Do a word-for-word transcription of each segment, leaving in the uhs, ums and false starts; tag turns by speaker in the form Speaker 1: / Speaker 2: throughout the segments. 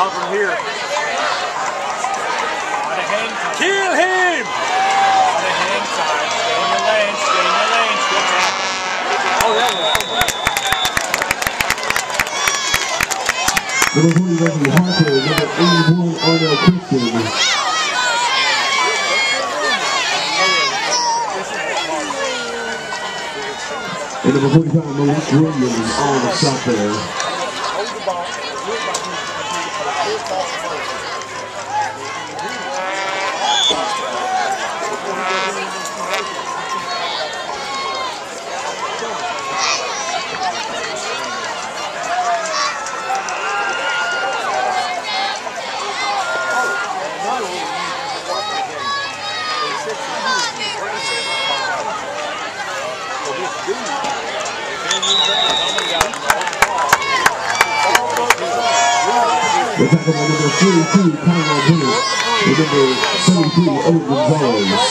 Speaker 1: Not from here.
Speaker 2: Kill him!
Speaker 3: On the hang time. Stay in your lane. Stay in your lane. Good tackle.
Speaker 1: Oh, that was.
Speaker 4: Number forty-one, Harper. Number eighty-one, Arnold Christian. And number forty-five, Malik Williams on the shot there. The tackle by number thirty-two, Kyle Bennett, and number seventy-three, Owen Gonzalez.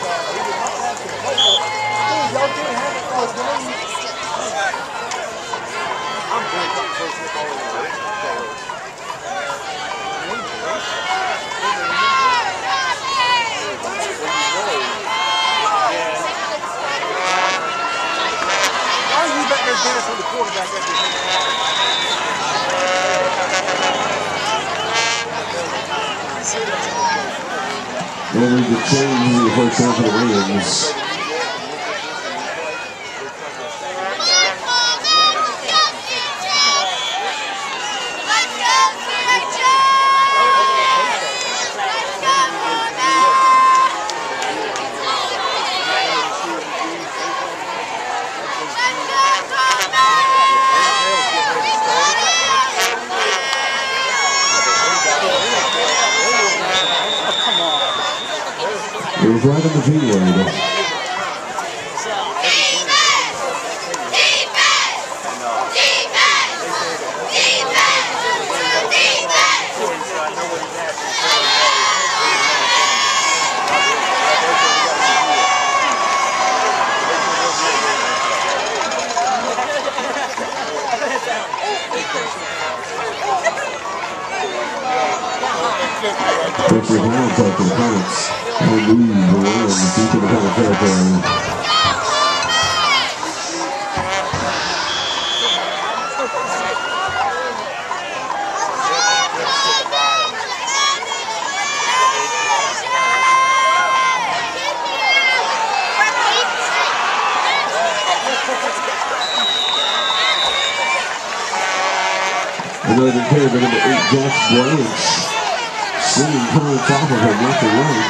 Speaker 1: Why are you back there dancing with the quarterback at the
Speaker 4: Over the change in the first half of the Rams. It was right on the V-word. First round for the Comets. I'll move the Rams deep in the Comet territory. Another carry by number eight, Josh Branch. Swinging Comets off of her left and right.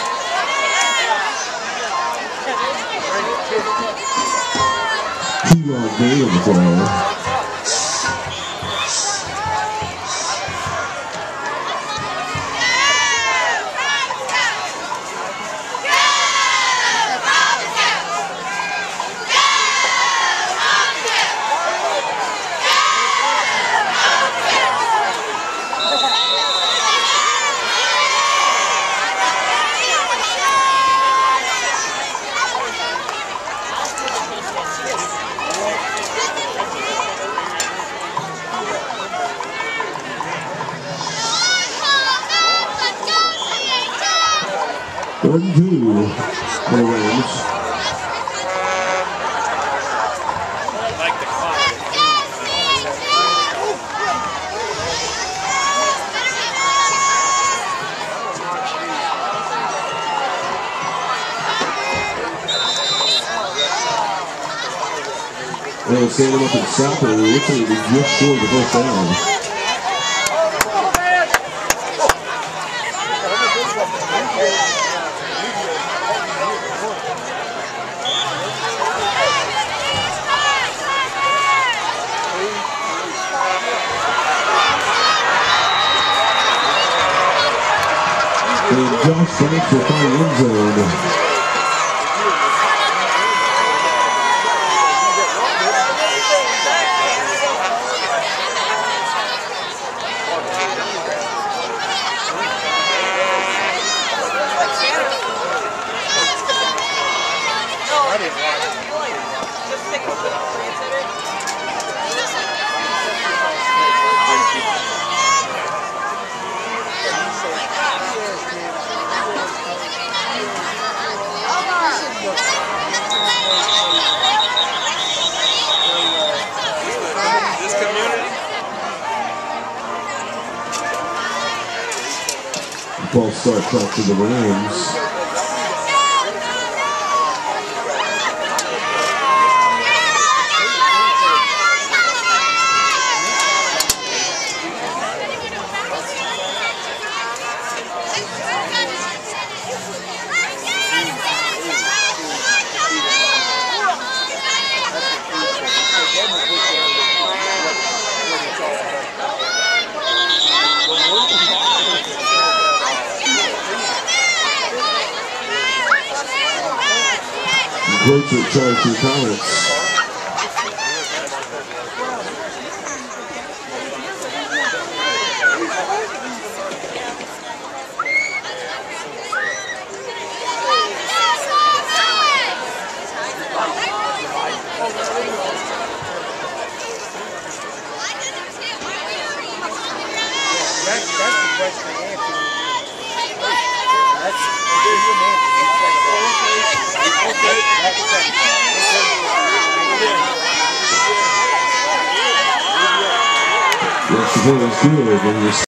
Speaker 4: Two-yard gain of the throw. Third and two for the Rams.
Speaker 3: Like the clock.
Speaker 4: They'll stand him up in south, and it looks like they just scored the first down. And Josh Banks will find end zone. false start clock to the Rams. Greater Neuse Conference.
Speaker 1: That's, that's the question I asked you. That's
Speaker 4: Yes, the ball is good.